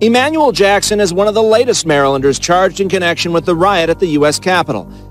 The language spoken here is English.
Emanuel Jackson is one of the latest Marylanders charged in connection with the riot at the U.S. Capitol.